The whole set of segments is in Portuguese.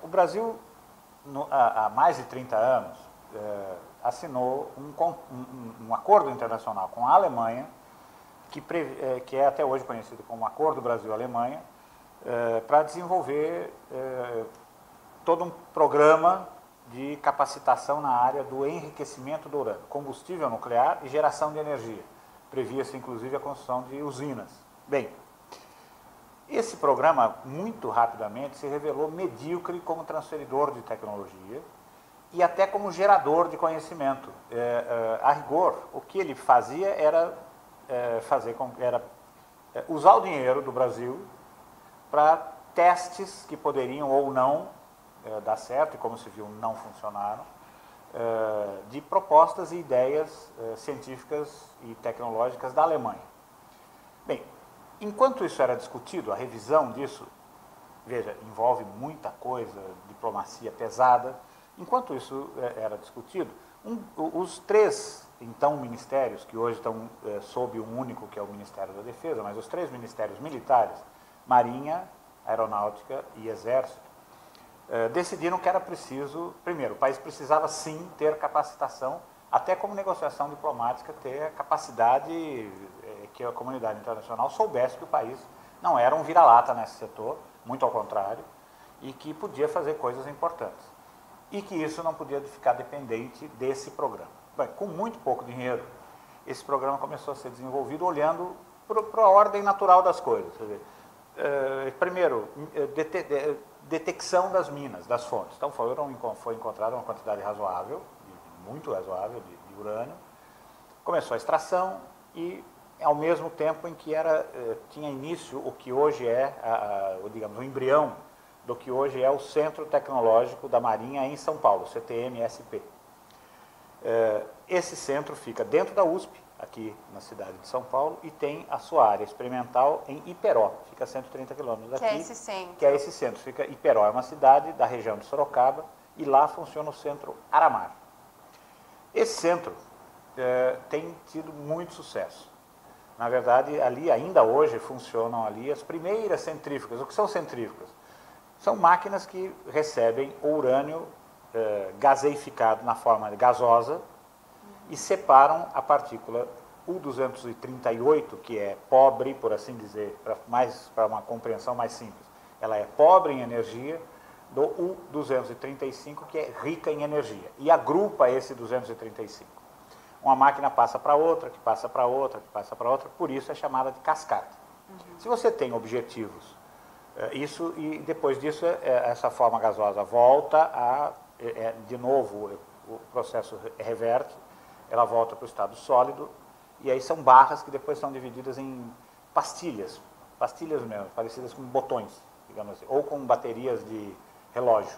Brasil, há mais de 30 anos, assinou um acordo internacional com a Alemanha, que é até hoje conhecido como Acordo Brasil-Alemanha, para desenvolver todo um programa de capacitação na área do enriquecimento do urânio, combustível nuclear e geração de energia. Previa-se, inclusive, a construção de usinas. Bem, esse programa, muito rapidamente, se revelou medíocre como transferidor de tecnologia e até como gerador de conhecimento. A rigor, o que ele fazia era, usar o dinheiro do Brasil para testes que poderiam ou não dar certo, e como se viu, não funcionaram, de propostas e ideias científicas e tecnológicas da Alemanha. Bem, enquanto isso era discutido, a revisão disso, veja, envolve muita coisa, diplomacia pesada, enquanto isso era discutido, os três, então, ministérios, que hoje estão sob um único, que é o Ministério da Defesa, mas os três ministérios militares, Marinha, Aeronáutica e Exército, decidiram que era preciso, primeiro, o país precisava sim ter capacitação, até como negociação diplomática, ter a capacidade que a comunidade internacional soubesse que o país não era um vira-lata nesse setor, muito ao contrário, e que podia fazer coisas importantes. E que isso não podia ficar dependente desse programa. Bem, com muito pouco dinheiro, esse programa começou a ser desenvolvido olhando para a ordem natural das coisas. Quer dizer, primeiro, detecção das minas, das fontes. Então, foi encontrada uma quantidade razoável, muito razoável, de urânio. Começou a extração e, ao mesmo tempo em que tinha início o que hoje é, digamos, o embrião do que hoje é o Centro Tecnológico da Marinha em São Paulo, CTM-SP. Esse centro fica dentro da USP, aqui na cidade de São Paulo, e tem a sua área experimental em Iperó, fica a 130 quilômetros daqui. Que é esse centro. Que é esse centro. Iperó é uma cidade da região de Sorocaba, e lá funciona o Centro Aramar. Esse centro tem tido muito sucesso. Na verdade, ali, ainda hoje, funcionam ali as primeiras centrífugas. O que são centrífugas? São máquinas que recebem o urânio gaseificado na forma gasosa, e separam a partícula U-238, que é pobre, por assim dizer, para uma compreensão mais simples. Ela é pobre em energia, do U-235, que é rica em energia. E agrupa esse 235. Uma máquina passa para outra, que passa para outra, que passa para outra, por isso é chamada de cascata. Se você tem objetivos, e depois disso, essa forma gasosa volta de novo, o processo reverte, ela volta para o estado sólido, e aí são barras que depois são divididas em pastilhas mesmo, parecidas com botões, digamos assim, ou com baterias de relógio,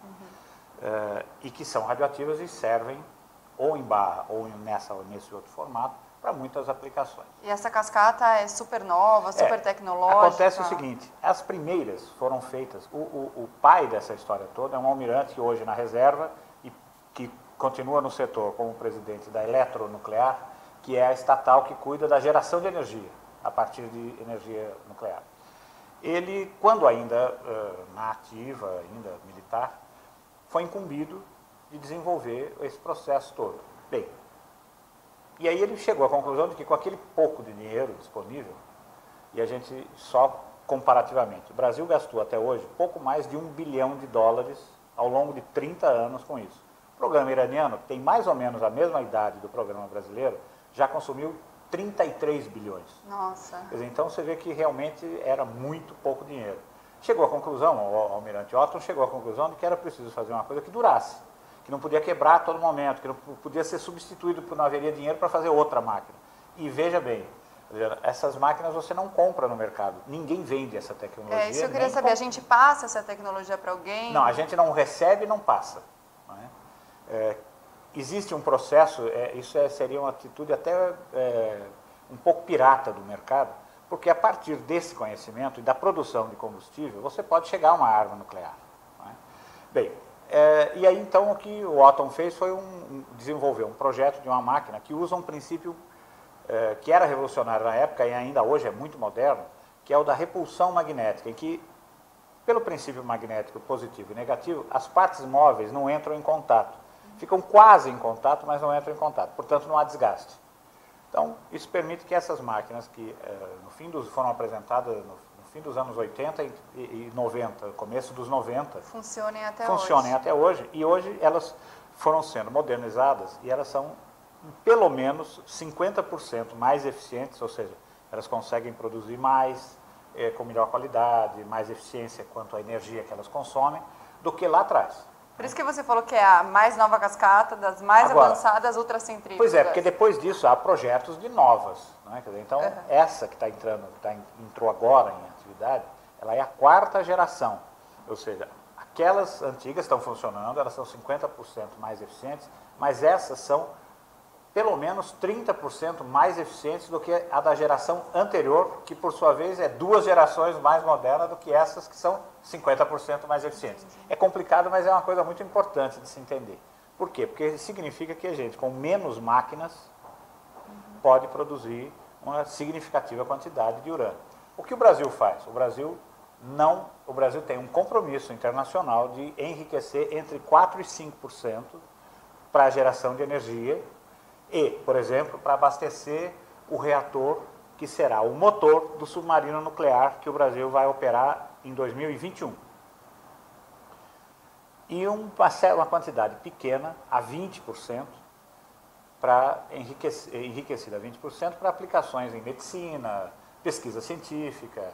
e que são radioativas e servem ou em barra ou nesse outro formato para muitas aplicações. E essa cascata é super nova, super tecnológica? Acontece o seguinte, as primeiras foram feitas, o pai dessa história toda é um almirante que hoje na reserva, e que continua no setor como presidente da Eletronuclear, que é a estatal que cuida da geração de energia, a partir de energia nuclear. Ele, quando ainda na ativa, ainda militar, foi incumbido de desenvolver esse processo todo. Bem, e aí ele chegou à conclusão de que com aquele pouco de dinheiro disponível, e a gente só comparativamente, o Brasil gastou até hoje pouco mais de $1 bilhão ao longo de 30 anos com isso. O programa iraniano, que tem mais ou menos a mesma idade do programa brasileiro, já consumiu 33 bilhões. Nossa. Quer dizer, então você vê que realmente era muito pouco dinheiro. Chegou à conclusão, o almirante Otton chegou à conclusão de que era preciso fazer uma coisa que durasse, que não podia quebrar a todo momento, que não podia ser substituído porque não haveria dinheiro para fazer outra máquina. E veja bem, essas máquinas você não compra no mercado, ninguém vende essa tecnologia. Isso eu queria saber, a gente passa essa tecnologia para alguém? Não, a gente não recebe e não passa. Não é? Existe um processo, isso seria uma atitude até um pouco pirata do mercado, porque a partir desse conhecimento e da produção de combustível, você pode chegar a uma arma nuclear. Não é? Bem, e aí então o que o Otton fez foi desenvolver um projeto de uma máquina que usa um princípio que era revolucionário na época e ainda hoje é muito moderno, que é o da repulsão magnética, em que pelo princípio magnético positivo e negativo, as partes móveis não entram em contato. Ficam quase em contato, mas não entram em contato. Portanto, não há desgaste. Então, isso permite que essas máquinas que foram apresentadas no fim dos anos 80 e 90, começo dos 90, funcionem até hoje. E hoje elas foram sendo modernizadas e elas são pelo menos 50% mais eficientes, ou seja, elas conseguem produzir mais, com melhor qualidade, mais eficiência quanto à energia que elas consomem, do que lá atrás. Por isso que você falou que é a mais nova cascata, das mais avançadas ultracentrífugas. Pois é, porque depois disso há projetos de novas. Né? Quer dizer, então, essa que entrou agora em atividade, ela é a 4ª geração. Ou seja, aquelas antigas estão funcionando, elas são 50% mais eficientes, mas essas são pelo menos 30% mais eficientes do que a da geração anterior, que por sua vez é 2 gerações mais moderna do que essas que são 50% mais eficientes. É complicado, mas é uma coisa muito importante de se entender. Por quê? Porque significa que a gente, com menos máquinas, pode produzir uma significativa quantidade de urânio. O que o Brasil faz? O Brasil tem um compromisso internacional de enriquecer entre 4% e 5% para a geração de energia e, por exemplo, para abastecer o reator que será o motor do submarino nuclear que o Brasil vai operar em 2021. E uma quantidade pequena, a 20%, enriquecida a 20%, para aplicações em medicina, pesquisa científica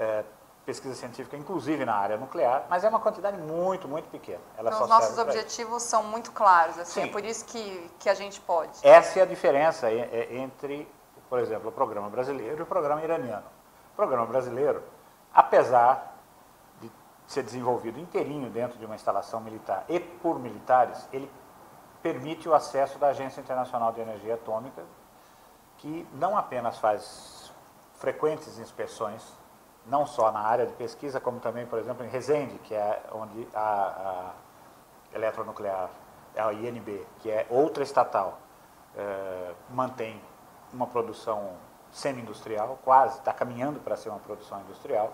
inclusive na área nuclear, mas é uma quantidade muito, muito pequena. Então, os nossos objetivos são muito claros, assim, é por isso que a gente pode. Essa é a diferença entre, por exemplo, o programa brasileiro e o programa iraniano. O programa brasileiro, apesar de ser desenvolvido inteirinho dentro de uma instalação militar e por militares, ele permite o acesso da Agência Internacional de Energia Atômica, que não apenas faz frequentes inspeções, não só na área de pesquisa, como também, por exemplo, em Resende, que é onde a eletronuclear, a INB, que é outra estatal, mantém uma produção semi-industrial, quase, está caminhando para ser uma produção industrial,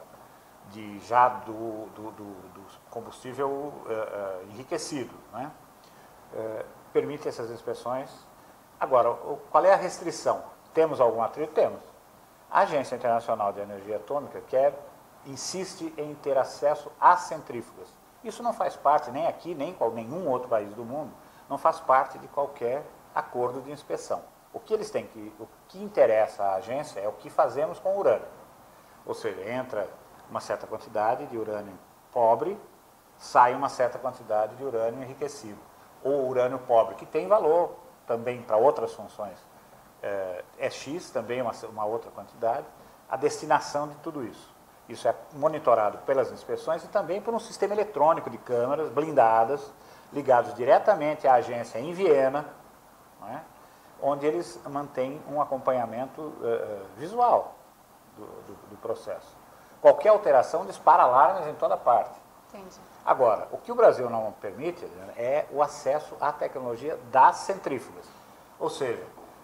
do combustível enriquecido. Né? Permite essas inspeções. Agora, qual é a restrição? Temos algum atrito? Temos. A Agência Internacional de Energia Atômica insiste em ter acesso às centrífugas. Isso não faz parte, nem aqui, nem em nenhum outro país do mundo, não faz parte de qualquer acordo de inspeção. O que interessa à agência é o que fazemos com o urânio. Ou seja, entra uma certa quantidade de urânio pobre, sai uma certa quantidade de urânio enriquecido. Ou urânio pobre, que tem valor também para outras funções. É X, também uma outra quantidade, a destinação de tudo isso. Isso é monitorado pelas inspeções e também por um sistema eletrônico de câmeras blindadas, ligados diretamente à agência em Viena, não é? Onde eles mantêm um acompanhamento visual do processo. Qualquer alteração dispara alarmes em toda parte. Entendi. Agora, o que o Brasil não permite é o acesso à tecnologia das centrífugas. Ou seja,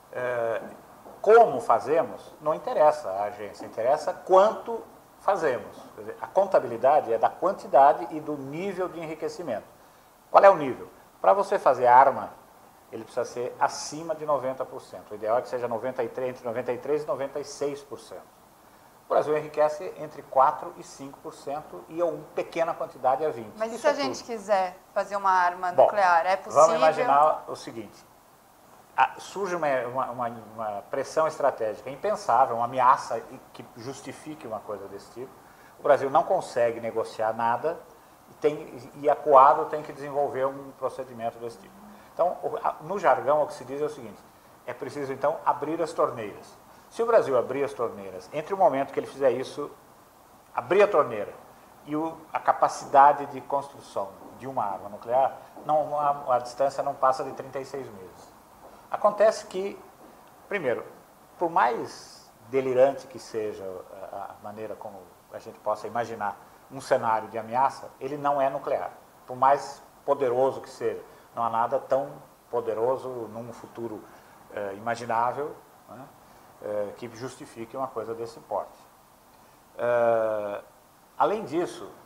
como fazemos, não interessa à agência, interessa quanto fazemos. Quer dizer, a contabilidade é da quantidade e do nível de enriquecimento. Qual é o nível? Para você fazer arma, ele precisa ser acima de 90%. O ideal é que seja entre 93% e 96%. O Brasil enriquece entre 4% e 5% e uma pequena quantidade a 20%. Mas e se a gente quiser fazer uma arma nuclear, é possível? Vamos imaginar o seguinte. Surge uma pressão estratégica impensável, uma ameaça que justifique uma coisa desse tipo. O Brasil não consegue negociar nada e a Coado tem que desenvolver um procedimento desse tipo. Então, no jargão, o que se diz é o seguinte: é preciso, então, abrir as torneiras. Se o Brasil abrir as torneiras, entre o momento que ele fizer isso, abrir a torneira e a capacidade de construção de uma arma nuclear, a distância não passa de 36 meses. Acontece que, primeiro, por mais delirante que seja a maneira como a gente possa imaginar um cenário de ameaça, ele não é nuclear. Por mais poderoso que seja, não há nada tão poderoso num futuro imaginável, né, que justifique uma coisa desse porte. Além disso,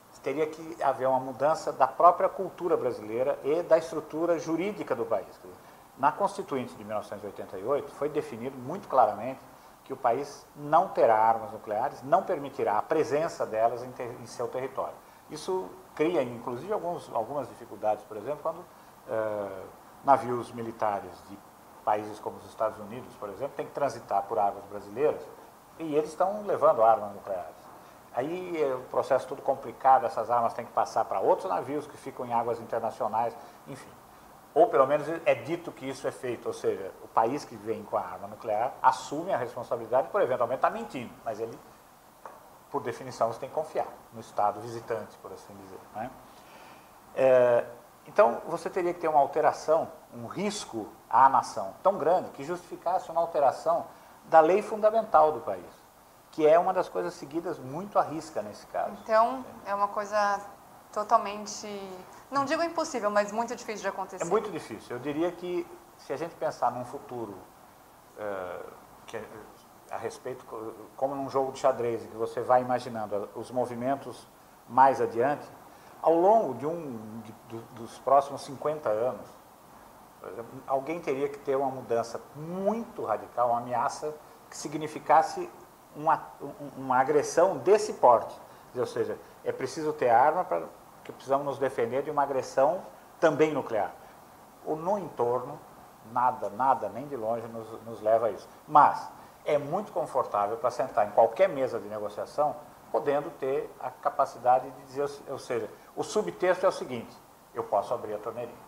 teria que haver uma mudança da própria cultura brasileira e da estrutura jurídica do país. Na Constituinte de 1988 foi definido muito claramente que o país não terá armas nucleares, não permitirá a presença delas em seu território. Isso cria, inclusive, algumas dificuldades, por exemplo, quando navios militares de países como os Estados Unidos, por exemplo, têm que transitar por águas brasileiras e eles estão levando armas nucleares. Aí o processo todo complicado, essas armas têm que passar para outros navios que ficam em águas internacionais, enfim. Ou pelo menos é dito que isso é feito, ou seja, o país que vem com a arma nuclear assume a responsabilidade por eventualmente estar mentindo, mas ele, por definição, você tem que confiar no Estado visitante, por assim dizer. Né? Então, você teria que ter uma alteração, um risco à nação tão grande que justificasse uma alteração da lei fundamental do país, que é uma das coisas seguidas muito à risca nesse caso. Então, é uma coisa totalmente, não digo impossível, mas muito difícil de acontecer. É muito difícil. Eu diria que, se a gente pensar num futuro a respeito, como num jogo de xadrez, que você vai imaginando os movimentos mais adiante, ao longo dos próximos 50 anos, por exemplo, alguém teria que ter uma mudança muito radical, uma ameaça que significasse uma agressão desse porte. Ou seja, é preciso ter arma porque precisamos nos defender de uma agressão também nuclear. Ou no entorno, nada, nem de longe nos leva a isso. Mas é muito confortável para sentar em qualquer mesa de negociação, podendo ter a capacidade de dizer, ou seja, o subtexto é o seguinte: eu posso abrir a torneirinha.